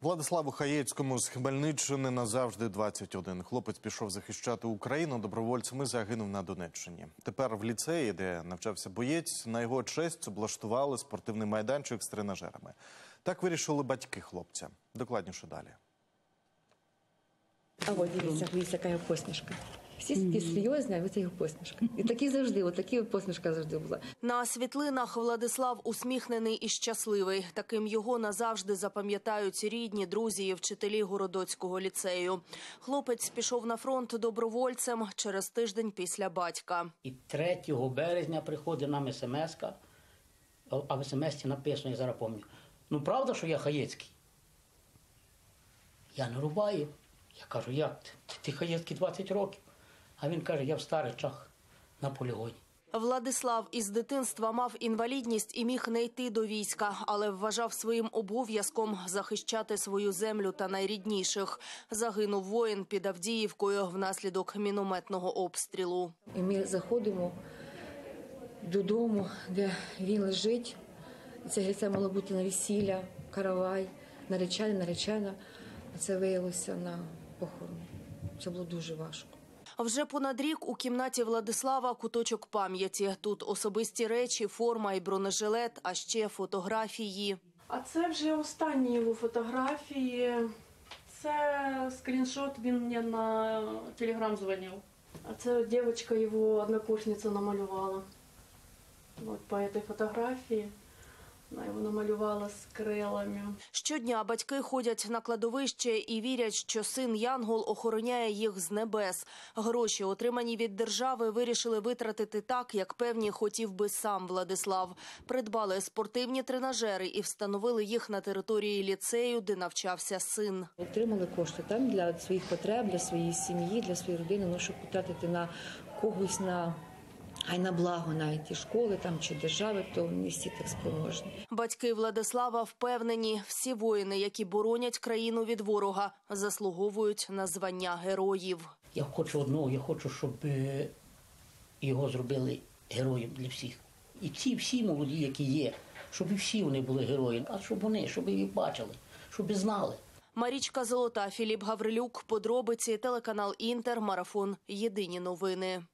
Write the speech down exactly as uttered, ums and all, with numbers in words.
Владиславу Хаєцькому з Хмельниччини назавжди двадцять один. Хлопець пішов захищати Україну добровольцем і загинув на Донеччині. Тепер в ліцеї, де навчався боєць, на його честь облаштували спортивний майданчик з тренажерами. Так вирішили батьки хлопця. Докладніше далі. А от дивіться, дивіться, яка його посмішка. Всі такі серйозні, а ось його посмішка. І такі завжди, от такі посмішка завжди була. На світлинах Владислав усміхнений і щасливий. Таким його назавжди запам'ятають рідні, друзі і вчителі Городоцького ліцею. Хлопець пішов на фронт добровольцем через тиждень після батька. І третього березня приходить нам смс-ка, а в смс-ці написано, я зараз пам'ятаю, ну правда, що я Хаєцький? Я не рубаю. Я кажу, як? Ти, ти Хаєцький двадцять років. А він каже, я в Старичах на полігоні. Владислав із дитинства мав інвалідність і міг не йти до війська, але вважав своїм обов'язком захищати свою землю та найрідніших. Загинув воїн під Авдіївкою внаслідок мінометного обстрілу. І ми заходимо додому, де він лежить. Це, це мало бути на весілля, каравай, наречена, наречена. Це виявилося на похорон. Це було дуже важко. Вже понад рік у кімнаті Владислава куточок пам'яті. Тут особисті речі, форма і бронежилет, а ще фотографії. А це вже останні його фотографії. Це скріншот, він мені на телеграм дзвонив. А це дівчинка, його однокурсниця намалювала. От по цій фотографії. Вона його намалювала з крилами. Щодня батьки ходять на кладовище і вірять, що син Янгол охороняє їх з небес. Гроші, отримані від держави, вирішили витратити так, як певні хотів би сам Владислав. Придбали спортивні тренажери і встановили їх на території ліцею, де навчався син. Отримали кошти там для своїх потреб, для своєї сім'ї, для своєї родини, ну, щоб потратити на когось, на... а й на благо навіть і школи там, чи держави, то не всі так спроможні. Батьки Владислава впевнені, всі воїни, які боронять країну від ворога, заслуговують на звання героїв. Я хочу одного, я хочу, щоб його зробили героєм для всіх. І ці всі молоді, які є, щоб і всі вони були героями, а щоб вони, щоб їх бачили, щоб знали. Марічка Золота, Філіп Гаврилюк, подробиці, телеканал Інтер, марафон «Єдині новини».